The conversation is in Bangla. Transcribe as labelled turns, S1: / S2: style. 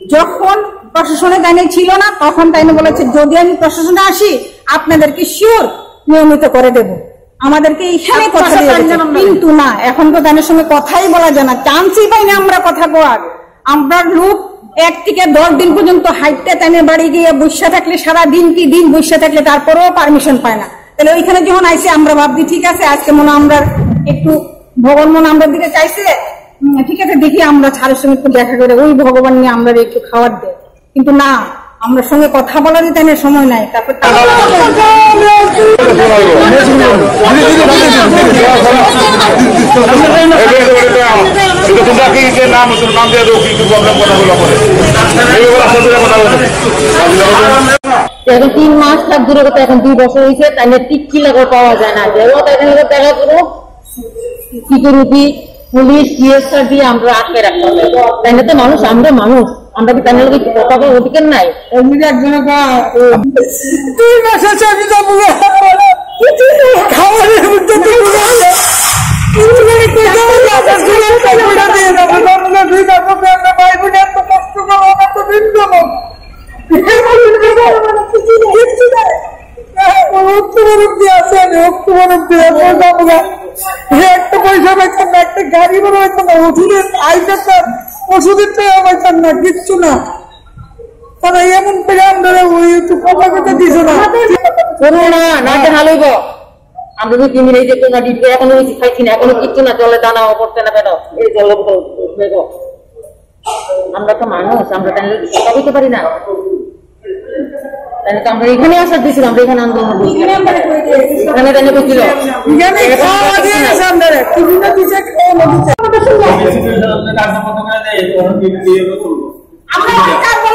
S1: যখন প্রশাসনে তাইনে ছিল না তখন তাইনে বলেছে যদি আমি প্রশাসনে আসি আপনাদেরকে শিওর নিয়মিত করে দেব, আমাদেরকে এইখানে কথা দিয়ে, কিন্তু না, এখন তো তাদের সঙ্গে কথাই বলা যায় না, চান্সই পাই না আমরা কথা কওয়ার। আমরা লোক 1 থেকে 10 দিন পর্যন্ত হাইটে তাইনের বাড়ি গিয়ে বসে থাকলে, সারা দিন কি দিন বসে থাকলে তারপরেও পারমিশন পায় না। তাহলে ওইখানে যখন আইসে আমরা ভাবছি ঠিক আছে আজকে মনে আমরা একটু ভগবান মনে আমরা দিকে চাইছে, ঠিক আছে দেখি আমরা ছাড়ের সঙ্গে একটু দেখা করে ওই ভগবান নিয়ে আমরা একটু খাবার দেয়, কিন্তু না, আমরা সঙ্গে কথা বলারই তাই সময় নাই। তারপর
S2: এখন 3 মাস তার দূরে কথা, এখন 2 বছর হয়েছে, তাই টিকি লাগা পাওয়া যায় না। দেখা করো কি করবি, পুলিশ সিএসআর দিয়ে আমরা আটকে রাখতে হবে। তাই না তো মানুষ, আমরা মানুষ, আমরা কি তাই না কথা বলার অধিকার নাই?
S1: এমনি একজনে 2 মাস আছে আমি যাবো খাবারের মধ্যে একটা পয়সা পাইতাম না, একটা গাড়ি বড় পাইতাম না, ওষুধের আইটাম ওষুধের টাকা পাইতাম না, কিচ্ছু না। তারা এমন করে আমরা ওই একটু কথা কথা দিছ না,
S2: না ভালো গো। আমরা তো 3 দিন এই যে তোমরা ডিউটি এখনো বেশি খাইছি না, এখনো কিচ্ছু না, জলে দানা পড়ছে না কেন, এই জলের বোতল দেখো। আমরা তো মানুষ, আমরা তাই কথা বলতে পারি না। তাই তো আমরা এখানে আসার দিয়েছিলাম, আমরা এখানে আন্দোলন করছি, এখানে তাই করছিল,
S1: আমরা